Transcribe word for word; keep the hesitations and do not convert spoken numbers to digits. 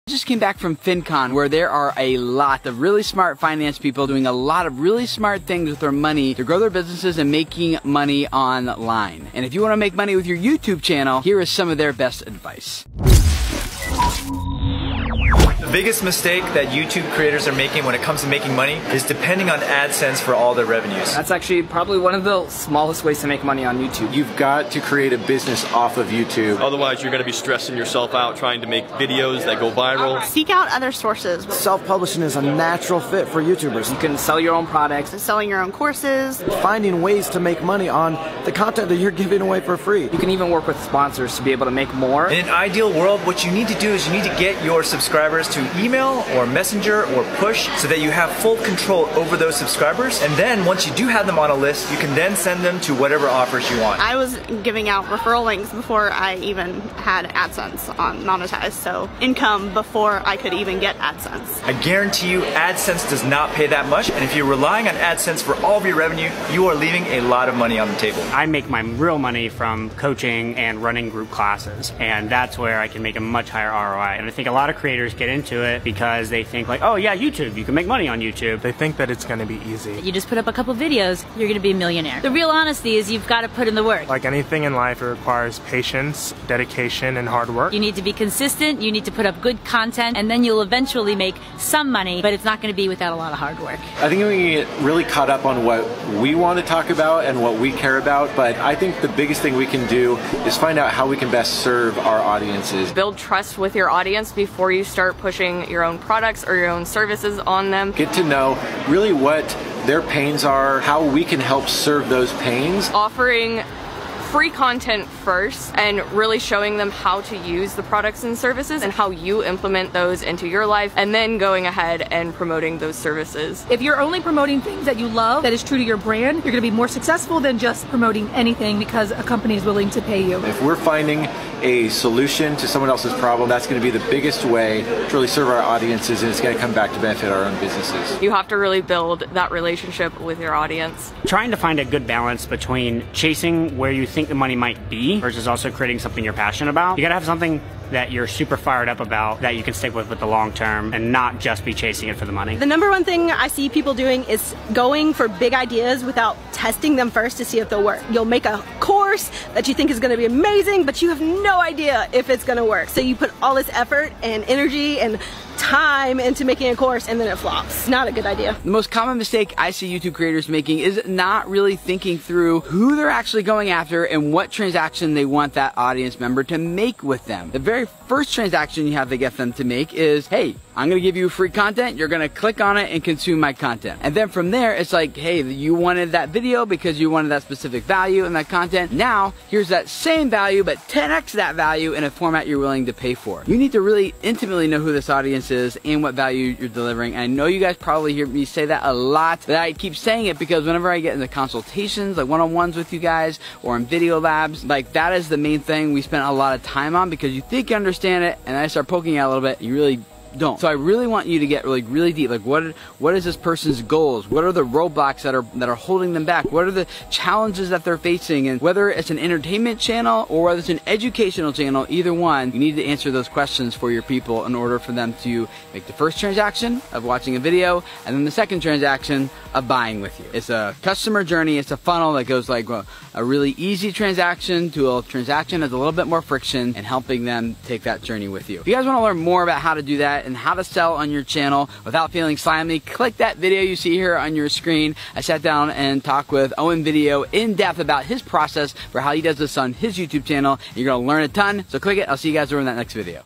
Just came back from FinCon, where there are a lot of really smart finance people doing a lot of really smart things with their money to grow their businesses and making money online. And if you want to make money with your YouTube channel, here is some of their best advice. The biggest mistake that YouTube creators are making when it comes to making money is depending on AdSense for all their revenues. That's actually probably one of the smallest ways to make money on YouTube. You've got to create a business off of YouTube. Otherwise, you're going to be stressing yourself out trying to make videos that go viral. Seek out other sources. Self-publishing is a natural fit for YouTubers. You can sell your own products. Selling your own courses. Finding ways to make money on the content that you're giving away for free. You can even work with sponsors to be able to make more. In an ideal world, what you need to do is you need to get your subscribers to email or messenger or push so that you have full control over those subscribers. And then once you do have them on a list, you can then send them to whatever offers you want. I was giving out referral links before I even had AdSense on monetized, so income before I could even get AdSense. I guarantee you AdSense does not pay that much, and if you're relying on AdSense for all of your revenue, you are leaving a lot of money on the table. I make my real money from coaching and running group classes, and that's where I can make a much higher R O I. And I think a lot of creators get into it because they think like, oh yeah, YouTube, you can make money on YouTube. They think that it's going to be easy. You just put up a couple videos, you're going to be a millionaire. The real honesty is you've got to put in the work. Like anything in life, it requires patience, dedication, and hard work. You need to be consistent, you need to put up good content, and then you'll eventually make some money, but it's not going to be without a lot of hard work. I think we can get really caught up on what we want to talk about and what we care about, but I think the biggest thing we can do is find out how we can best serve our audiences. Build trust with your audience before you start pushing your own products or your own services on them. Get to know really what their pains are, how we can help serve those pains. Offering free content first and really showing them how to use the products and services and how you implement those into your life, and then going ahead and promoting those services. If you're only promoting things that you love, that is true to your brand, you're going to be more successful than just promoting anything because a company is willing to pay you. If we're finding a solution to someone else's problem, that's going to be the biggest way to really serve our audiences, and it's going to come back to benefit our own businesses. You have to really build that relationship with your audience. Trying to find a good balance between chasing where you think the money might be versus also creating something you're passionate about. You gotta have something that you're super fired up about that you can stick with with the long term and not just be chasing it for the money. The number one thing I see people doing is going for big ideas without testing them first to see if they'll work. You'll make a course that you think is going to be amazing, but you have no idea if it's going to work. So you put all this effort and energy and time into making a course and then it flops. Not a good idea. The most common mistake I see YouTube creators making is not really thinking through who they're actually going after and what transaction they want that audience member to make with them. The very first transaction you have to get them to make is, hey, I'm gonna give you free content, you're gonna click on it and consume my content. And then from there, it's like, hey, you wanted that video because you wanted that specific value in that content. Now, here's that same value, but ten X that value in a format you're willing to pay for. You need to really intimately know who this audience is and what value you're delivering. And I know you guys probably hear me say that a lot, but I keep saying it because whenever I get into consultations, like one-on-ones with you guys, or in video labs, like that is the main thing we spend a lot of time on, because you think you understand it, and I start poking out a little bit, you really don't. So I really want you to get really, really deep. Like, what, what is this person's goals? What are the roadblocks that are that are holding them back? What are the challenges that they're facing? And whether it's an entertainment channel or whether it's an educational channel, either one, you need to answer those questions for your people in order for them to make the first transaction of watching a video, and then the second transaction of buying with you. It's a customer journey. It's a funnel that goes like a, a really easy transaction to a transaction that's a little bit more friction, and helping them take that journey with you. If you guys want to learn more about how to do that and how to sell on your channel without feeling slimy, click that video you see here on your screen. I sat down and talked with Owen Video in depth about his process for how he does this on his YouTube channel. You're going to learn a ton, so click it. I'll see you guys over in that next video.